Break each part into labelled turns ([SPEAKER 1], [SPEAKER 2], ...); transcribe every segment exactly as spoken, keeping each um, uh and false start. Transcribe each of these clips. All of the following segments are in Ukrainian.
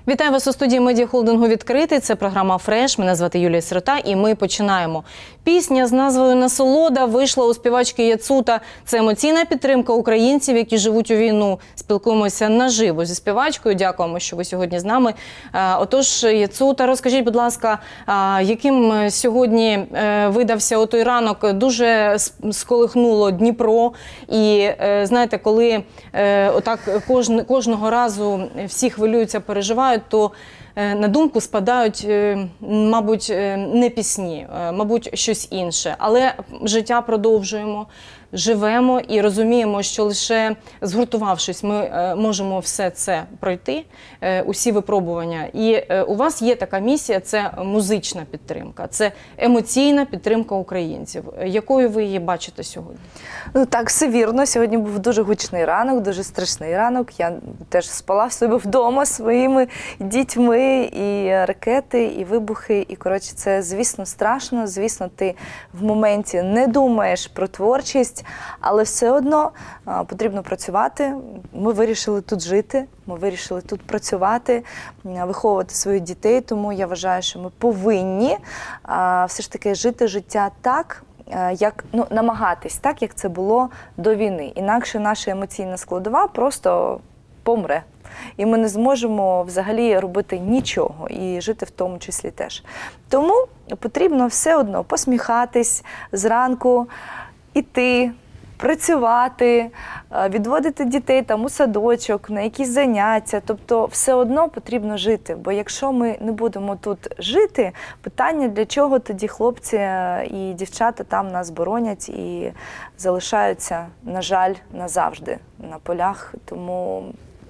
[SPEAKER 1] Вітаю вас у студії медіахолдингу «Відкритий». Це програма «Фреш». Мене звати Юлія Сирота і ми починаємо. Пісня з назвою «Насолода» вийшла у співачки Яцута. Це емоційна підтримка українців, які живуть у війну. Спілкуємося наживо зі співачкою. Дякуємо, що ви сьогодні з нами. Отож, Яцута, розкажіть, будь ласка, яким сьогодні видався отой ранок? Дуже сколихнуло Дніпро. І, знаєте, коли отак кожного разу всі хвилюються, переживають, то на думку спадають, мабуть, не пісні, мабуть, щось інше. Але життя продовжуємо, живемо і розуміємо, що лише згуртувавшись, ми можемо все це пройти, усі випробування. І у вас є така місія – це музична підтримка, це емоційна підтримка українців. Якою ви її бачите сьогодні?
[SPEAKER 2] Ну так, все вірно. Сьогодні був дуже гучний ранок, дуже страшний ранок. Я теж спала в себе вдома своїми дітьми, і ракети, і вибухи. І, коротше, це, звісно, страшно. Звісно, ти в моменті не думаєш про творчість, але все одно а, потрібно працювати. Ми вирішили тут жити, ми вирішили тут працювати, виховувати своїх дітей. Тому я вважаю, що ми повинні а, все ж таки жити життя так, як, ну, намагатись так, як це було до війни. Інакше наша емоційна складова просто помре. І ми не зможемо взагалі робити нічого, і жити в тому числі теж. Тому потрібно все одно посміхатись зранку, іти, працювати, відводити дітей там у садочок, на якісь заняття. Тобто все одно потрібно жити. Бо якщо ми не будемо тут жити, питання, для чого тоді хлопці і дівчата там нас боронять і залишаються, на жаль, назавжди на полях. Тому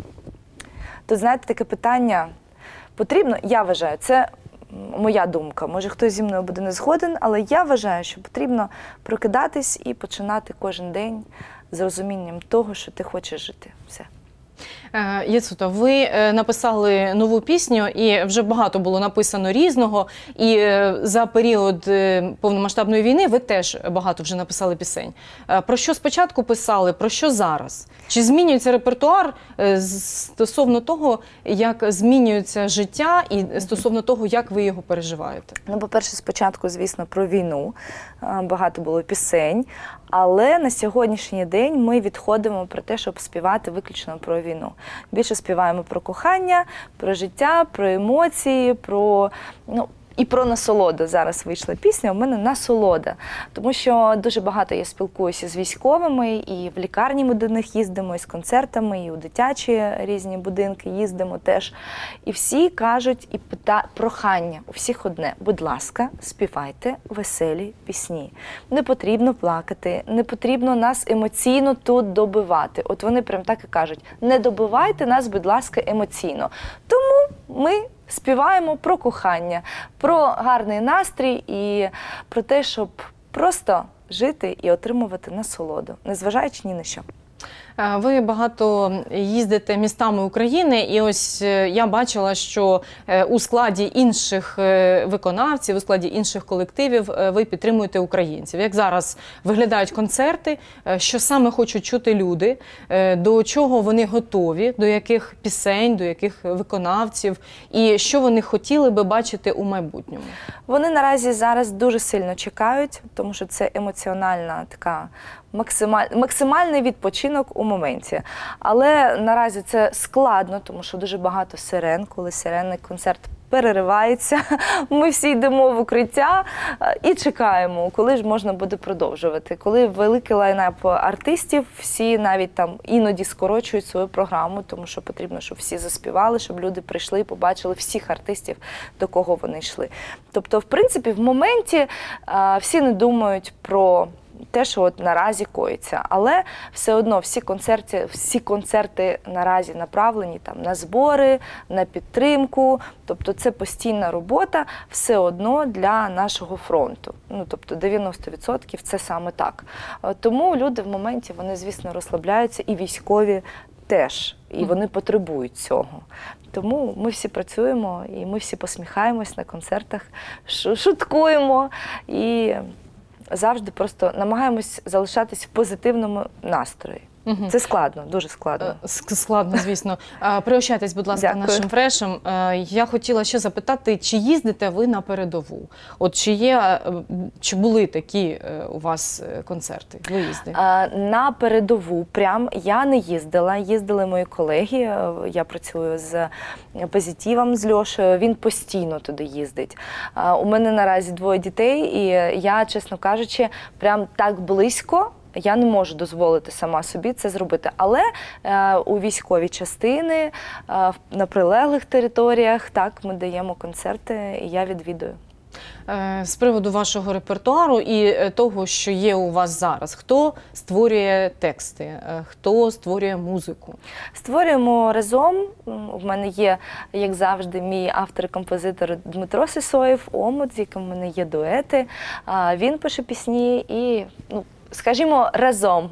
[SPEAKER 2] тут, знаєте, таке питання потрібно, я вважаю, це моя думка, може хтось зі мною буде не згоден, але я вважаю, що потрібно прокидатись і починати кожен день з розумінням того, що ти хочеш жити. Все.
[SPEAKER 1] Яцута, ви написали нову пісню, і вже багато було написано різного, і за період повномасштабної війни ви теж багато вже написали пісень. Про що спочатку писали, про що зараз? Чи змінюється репертуар стосовно того, як змінюється життя і стосовно того, як ви його переживаєте?
[SPEAKER 2] Ну, по-перше, спочатку, звісно, про війну. Багато було пісень, але на сьогоднішній день ми відходимо про те, щоб співати виключно про війну. Більше співаємо про кохання, про життя, про емоції, про, ну, і про насолоду. Зараз вийшла пісня, у мене «Насолода». Тому що дуже багато я спілкуюся з військовими, і в лікарні ми до них їздимо, і з концертами, і у дитячі різні будинки їздимо теж. І всі кажуть, і пита... прохання у всіх одне: будь ласка, співайте веселі пісні. Не потрібно плакати, не потрібно нас емоційно тут добивати. От вони прям так і кажуть: не добивайте нас, будь ласка, емоційно. Тому ми співаємо про кохання, про гарний настрій і про те, щоб просто жити і отримувати насолоду, незважаючи ні на що.
[SPEAKER 1] Ви багато їздите містами України, і ось я бачила, що у складі інших виконавців, у складі інших колективів ви підтримуєте українців. Як зараз виглядають концерти, що саме хочуть чути люди, до чого вони готові, до яких пісень, до яких виконавців, і що вони хотіли би бачити у майбутньому?
[SPEAKER 2] Вони наразі зараз дуже сильно чекають, тому що це емоціональна така максималь... максимальний відпочинок у моменті. Але наразі це складно, тому що дуже багато сирен, коли сиренний концерт переривається, ми всі йдемо в укриття і чекаємо, коли ж можна буде продовжувати. Коли великий лайнап артистів, всі навіть там іноді скорочують свою програму, тому що потрібно, щоб всі заспівали, щоб люди прийшли і побачили всіх артистів, до кого вони йшли. Тобто, в принципі, в моменті всі не думають про те, що от наразі коїться. Але все одно всі концерти, всі концерти наразі направлені там на збори, на підтримку. Тобто це постійна робота все одно для нашого фронту. Ну, тобто дев'яносто відсотків це саме так. Тому люди в моменті, вони, звісно, розслабляються, і військові теж. І вони потребують цього. Тому ми всі працюємо, і ми всі посміхаємось на концертах, шуткуємо і завжди просто намагаємось залишатись в позитивному настрої.
[SPEAKER 1] Мгм.
[SPEAKER 2] Це складно, дуже складно.
[SPEAKER 1] Е, ск- Складно, звісно. Е, Пригощайтесь, будь ласка,
[SPEAKER 2] Дякую.
[SPEAKER 1] нашим фрешем. Е, Я хотіла ще запитати, чи їздите ви на передову? От чи є, е, чи були такі е, у вас е, концерти, виїзди?
[SPEAKER 2] А, На передову прям я не їздила. Їздили мої колеги. Е, Я працюю з Позитивом, з Льошею. Він постійно туди їздить. А, У мене наразі двоє дітей, і я, чесно кажучи, прям так близько. Я не можу дозволити сама собі це зробити. Але е, у військові частини, е, на прилеглих територіях, так, ми даємо концерти, і я відвідую.
[SPEAKER 1] Е, З приводу вашого репертуару і е, того, що є у вас зараз, хто створює тексти, е, хто створює музику?
[SPEAKER 2] Створюємо разом. У мене є, як завжди, мій автор і композитор Дмитро Сисоєв, Омут, з яким в мене є дуети. А, Він пише пісні і, ну, скажімо, разом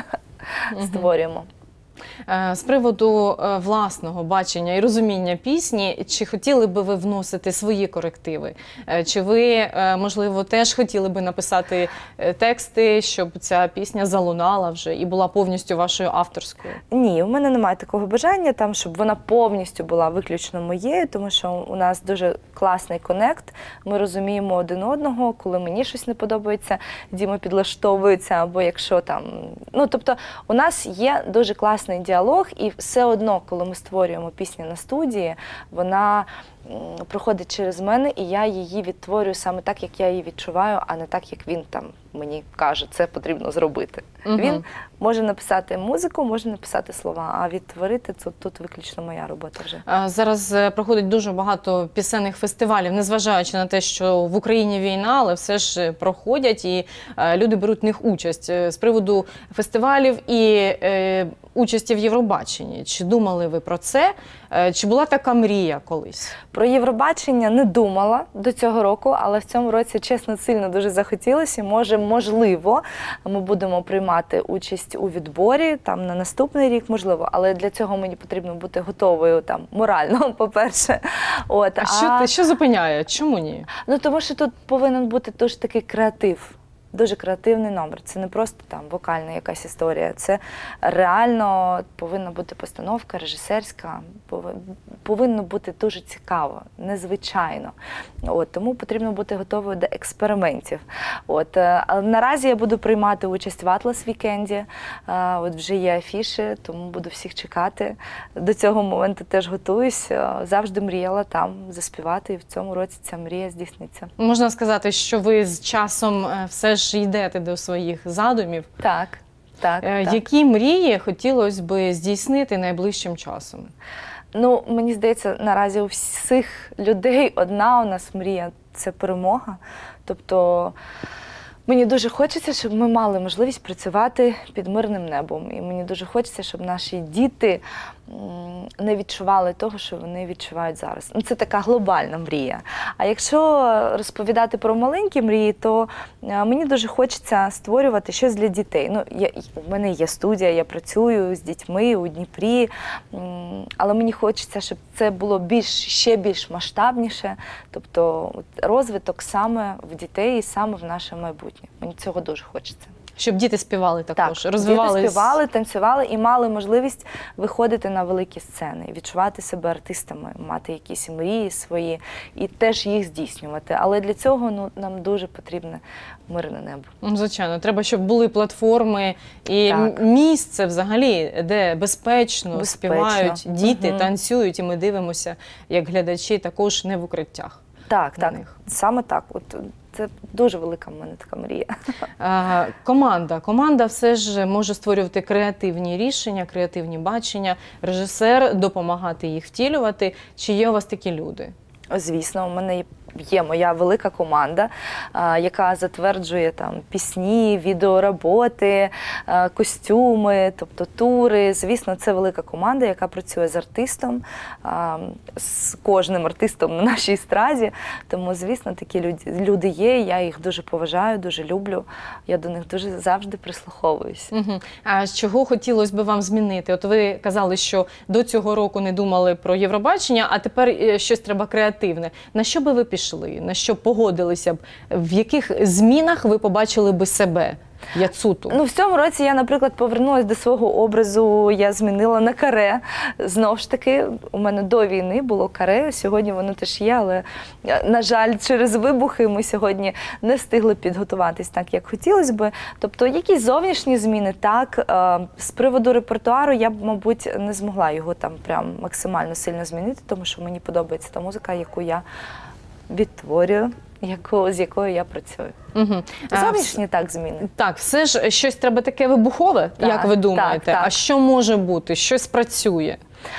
[SPEAKER 2] створюємо.
[SPEAKER 1] Е, З приводу е, власного бачення і розуміння пісні, чи хотіли би ви вносити свої корективи? Е, Чи ви, е, можливо, теж хотіли би написати е, тексти, щоб ця пісня залунала вже і була повністю вашою авторською?
[SPEAKER 2] Ні, у мене немає такого бажання, там, щоб вона повністю була виключно моєю, тому що у нас дуже класний конект. Ми розуміємо один одного, коли мені щось не подобається, Діма підлаштовується, або якщо там. Ну, тобто, у нас є дуже класний діалог, і все одно, коли ми створюємо пісню на студії, вона м, проходить через мене, і я її відтворюю саме так, як я її відчуваю, а не так, як він там мені каже, це потрібно зробити.
[SPEAKER 1] Мгм.
[SPEAKER 2] Він може написати музику, може написати слова, а відтворити це тут виключно моя робота вже.
[SPEAKER 1] Е, Зараз е, проходить дуже багато пісенних фестивалів, незважаючи на те, що в Україні війна, але все ж е, проходять і е, люди беруть в них участь. Е, З приводу фестивалів і е, участі в Євробаченні, чи думали ви про це? Е, Чи була така мрія колись?
[SPEAKER 2] Про Євробачення не думала до цього року, але в цьому році, чесно, сильно дуже захотілося. Може, можливо, ми будемо приймати участь у відборі там на наступний рік, можливо, але для цього мені потрібно бути готовою там морально, по-перше. От,
[SPEAKER 1] А що, ти- що зупиняє? Чому ні?
[SPEAKER 2] Ну, тому що тут повинен бути дуже такий креатив. Дуже креативний номер. Це не просто там вокальна якась історія. Це реально повинна бути постановка, режисерська, пови- повинно бути дуже цікаво, незвичайно. От, тому потрібно бути готовою до експериментів. От, е, але наразі я буду приймати участь в Атлас Вікенді. Е, От вже є афіші, тому буду всіх чекати. До цього моменту теж готуюсь. Е, Завжди мріяла там заспівати, і в цьому році ця мрія здійсниться.
[SPEAKER 1] Можна сказати, що ви з часом е, все ж йдете до своїх задумів.
[SPEAKER 2] Так, так,
[SPEAKER 1] Е,
[SPEAKER 2] так.
[SPEAKER 1] Які мрії хотілося би здійснити найближчим часом?
[SPEAKER 2] Ну, мені здається, наразі у всіх людей одна у нас мрія – це перемога. Тобто мені дуже хочеться, щоб ми мали можливість працювати під мирним небом. І мені дуже хочеться, щоб наші діти м, не відчували того, що вони відчувають зараз. Ну, це така глобальна мрія. А якщо розповідати про маленькі мрії, то е, мені дуже хочеться створювати щось для дітей. Ну, я, у мене є студія, я працюю з дітьми у Дніпрі, м, але мені хочеться, щоб це було більш, ще більш масштабніше, тобто от, розвиток саме в дітей і саме в наше майбутнє. Мені цього дуже хочеться.
[SPEAKER 1] Щоб діти співали також,
[SPEAKER 2] Так,
[SPEAKER 1] розвивались.
[SPEAKER 2] діти співали, танцювали і мали можливість виходити на великі сцени, відчувати себе артистами, мати якісь мрії свої і теж їх здійснювати. Але для цього ну, нам дуже потрібне мирне небо.
[SPEAKER 1] Ну, звичайно, треба, щоб були платформи і
[SPEAKER 2] Так.
[SPEAKER 1] м- місце взагалі, де безпечно,
[SPEAKER 2] Безпечно.
[SPEAKER 1] співають діти,
[SPEAKER 2] Мгм.
[SPEAKER 1] танцюють, і ми дивимося, як глядачі, також не в укриттях.
[SPEAKER 2] Так,
[SPEAKER 1] на
[SPEAKER 2] так,
[SPEAKER 1] них.
[SPEAKER 2] саме так. От це дуже велика в мене така мрія.
[SPEAKER 1] Е, Команда. Команда все ж може створювати креативні рішення, креативні бачення, режисер допомагати їх втілювати. Чи є у вас такі люди?
[SPEAKER 2] Звісно, у мене є є моя велика команда, а, яка затверджує там пісні, відеороботи, а, костюми, тобто тури. Звісно, це велика команда, яка працює з артистом, а, з кожним артистом на нашій естраді. Тому, звісно, такі люди, люди є, я їх дуже поважаю, дуже люблю. Я до них дуже завжди прислуховуюсь.
[SPEAKER 1] Угу. А з чого хотілося б вам змінити? От ви казали, що до цього року не думали про Євробачення, а тепер е, щось треба креативне. На що би ви пішли? На що погодилися б? В яких змінах ви побачили би себе Яцуту?
[SPEAKER 2] Ну, в цьому році я, наприклад, повернулася до свого образу, я змінила на каре. Знову ж таки, у мене до війни було каре, сьогодні воно теж є, але, на жаль, через вибухи ми сьогодні не встигли підготуватись так, як хотілося би. Тобто, якісь зовнішні зміни, так. З приводу репертуару я б, мабуть, не змогла його там прям максимально сильно змінити, тому що мені подобається та музика, яку я відтворюю, яку, з якою я працюю.
[SPEAKER 1] Угу.
[SPEAKER 2] Зовнішні так зміни.
[SPEAKER 1] Так, все ж щось треба таке вибухове,
[SPEAKER 2] Так,
[SPEAKER 1] як ви думаєте?
[SPEAKER 2] так, так.
[SPEAKER 1] А що може бути? Щось працює?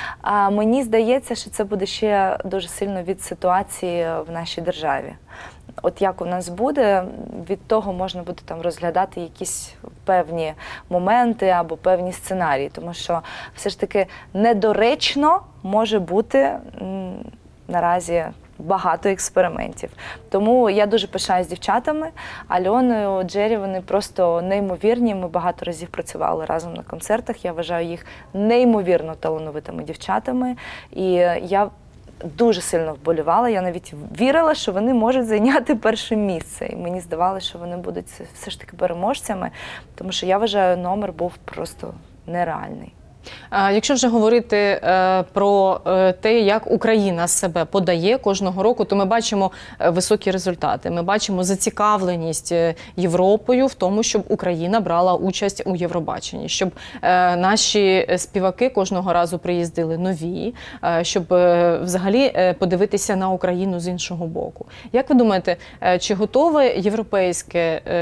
[SPEAKER 2] А мені здається, що це буде ще дуже сильно від ситуації в нашій державі. От як у нас буде, від того можна буде там розглядати якісь певні моменти або певні сценарії, тому що все ж таки недоречно може бути м, наразі багато експериментів. Тому я дуже пишаюсь дівчатами. Альоною, Джері, вони просто неймовірні. Ми багато разів працювали разом на концертах. Я вважаю їх неймовірно талановитими дівчатами. І я дуже сильно вболівала. Я навіть вірила, що вони можуть зайняти перше місце. І мені здавалося, що вони будуть все ж таки переможцями, тому що я вважаю, номер був просто нереальний.
[SPEAKER 1] Якщо вже говорити е, про е, те, як Україна себе подає кожного року, то ми бачимо високі результати. Ми бачимо зацікавленість Європою в тому, щоб Україна брала участь у Євробаченні, щоб е, наші співаки кожного разу приїздили нові, е, щоб е, взагалі е, подивитися на Україну з іншого боку. Як ви думаєте, е, чи готове європейське е,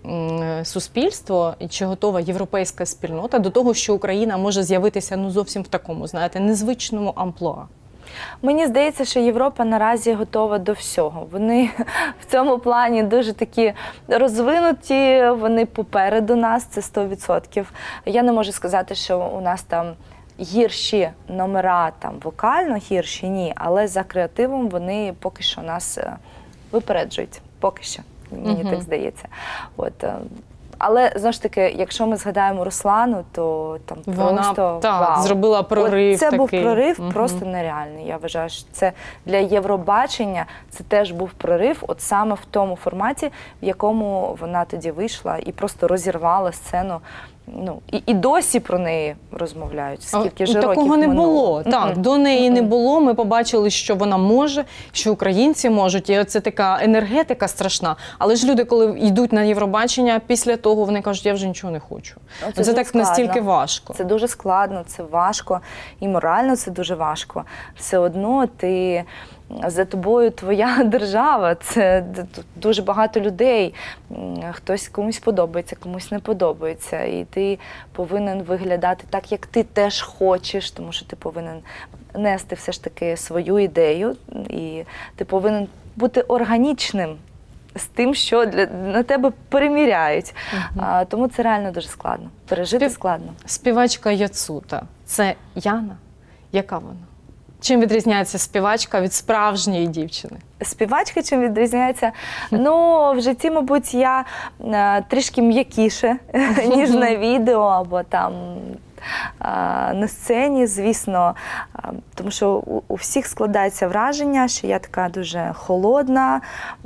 [SPEAKER 1] е, суспільство, чи готова європейська спільнота до того, що Україна може з'явитися ну зовсім в такому, знаєте, незвичному амплуа?
[SPEAKER 2] Мені здається, що Європа наразі готова до всього. Вони в цьому плані дуже такі розвинуті, вони попереду нас, це сто відсотків. Я не можу сказати, що у нас там гірші номера, там вокально гірші, ні, але за креативом вони поки що нас випереджують. Поки що, мені
[SPEAKER 1] Угу.
[SPEAKER 2] так здається. От. Але, знову ж таки, якщо ми згадаємо Руслану, то там
[SPEAKER 1] Вона,
[SPEAKER 2] просто
[SPEAKER 1] так,
[SPEAKER 2] вау.
[SPEAKER 1] зробила прорив.
[SPEAKER 2] От це
[SPEAKER 1] такий.
[SPEAKER 2] був прорив
[SPEAKER 1] Угу.
[SPEAKER 2] просто нереальний. Я вважаю, що це для Євробачення це теж був прорив, от саме в тому форматі, в якому вона тоді вийшла і просто розірвала сцену. Ну, і, і досі про неї розмовляють. Скільки ж років
[SPEAKER 1] Такого не
[SPEAKER 2] минуло.
[SPEAKER 1] було. Так,
[SPEAKER 2] Mm-mm.
[SPEAKER 1] до неї
[SPEAKER 2] Mm-mm.
[SPEAKER 1] не було. Ми побачили, що вона може, що українці можуть. І це така енергетика страшна. Але ж люди, коли йдуть на Євробачення, після того вони кажуть, я вже нічого не хочу.
[SPEAKER 2] Це,
[SPEAKER 1] це
[SPEAKER 2] це
[SPEAKER 1] так
[SPEAKER 2] складно.
[SPEAKER 1] настільки важко.
[SPEAKER 2] Це дуже складно, це важко. І морально це дуже важко. Все одно ти... За тобою твоя держава, це дуже багато людей. Хтось комусь подобається, комусь не подобається. І ти повинен виглядати так, як ти теж хочеш, тому що ти повинен нести все ж таки свою ідею. І ти повинен бути органічним з тим, що для, на тебе переміряють.
[SPEAKER 1] Угу.
[SPEAKER 2] А, тому це реально дуже складно. Пережити
[SPEAKER 1] Спів...
[SPEAKER 2] складно.
[SPEAKER 1] Співачка Яцута – це Яна? Яка вона? Чим відрізняється співачка від справжньої дівчини?
[SPEAKER 2] Співачка чим відрізняється? Ну, в житті, мабуть, я е, трішки м'якіше, ніж на відео або там е, на сцені, звісно. Е, тому що у, у всіх складається враження, що я така дуже холодна,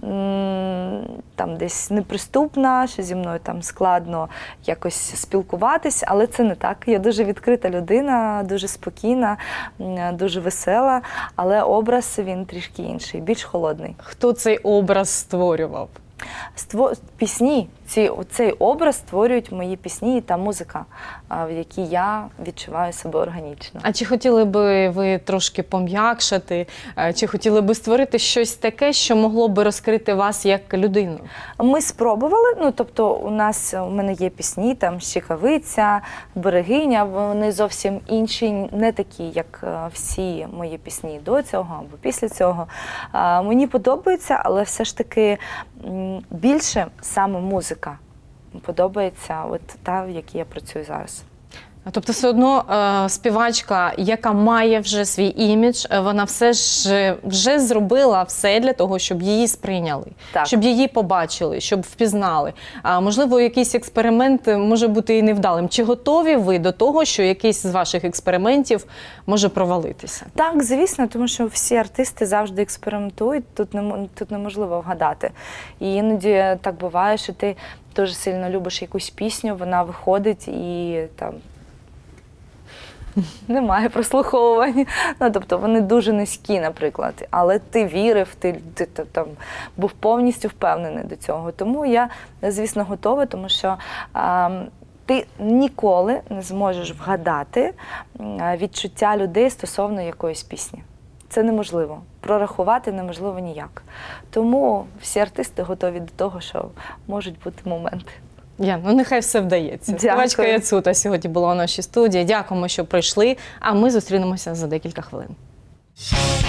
[SPEAKER 2] м, там десь неприступна, що зі мною там складно якось спілкуватись, але це не так. Я дуже відкрита людина, дуже спокійна, дуже весела, але образ він трішки інший, більш холодний.
[SPEAKER 1] Хто цей образ створював?
[SPEAKER 2] Ство... Пісні, ці, цей образ створюють мої пісні та музика, в якій я відчуваю себе органічно.
[SPEAKER 1] А чи хотіли би ви трошки пом'якшати, чи хотіли би створити щось таке, що могло би розкрити вас як людину?
[SPEAKER 2] Ми спробували, ну тобто у нас, у мене є пісні, там «Щекавиця», «Берегиня», вони зовсім інші, не такі, як всі мої пісні до цього або після цього. Мені подобається, але все ж таки більше саме музика подобається, от та, в якій я працюю зараз.
[SPEAKER 1] Тобто все одно е, співачка, яка має вже свій імідж, е, вона все ж вже зробила все для того, щоб її сприйняли,
[SPEAKER 2] Так.
[SPEAKER 1] щоб її побачили, щоб впізнали. А можливо, якийсь експеримент може бути і невдалим. Чи готові ви до того, що якийсь з ваших експериментів може провалитися?
[SPEAKER 2] Так, звісно, тому що всі артисти завжди експериментують, тут, не, тут неможливо вгадати. І іноді так буває, що ти дуже сильно любиш якусь пісню, вона виходить і там немає прослуховувань. Ну, тобто вони дуже низькі, наприклад. Але ти вірив, ти, ти, ти там був повністю впевнений до цього. Тому я, звісно, готова, тому що а, ти ніколи не зможеш вгадати відчуття людей стосовно якоїсь пісні. Це неможливо. Прорахувати неможливо ніяк. Тому всі артисти готові до того, що можуть бути моменти.
[SPEAKER 1] Ян, ну нехай все вдається.
[SPEAKER 2] Дякую.
[SPEAKER 1] Співачка Яцута сьогодні була у нашій студії. Дякуємо, що прийшли, а ми зустрінемося за декілька хвилин.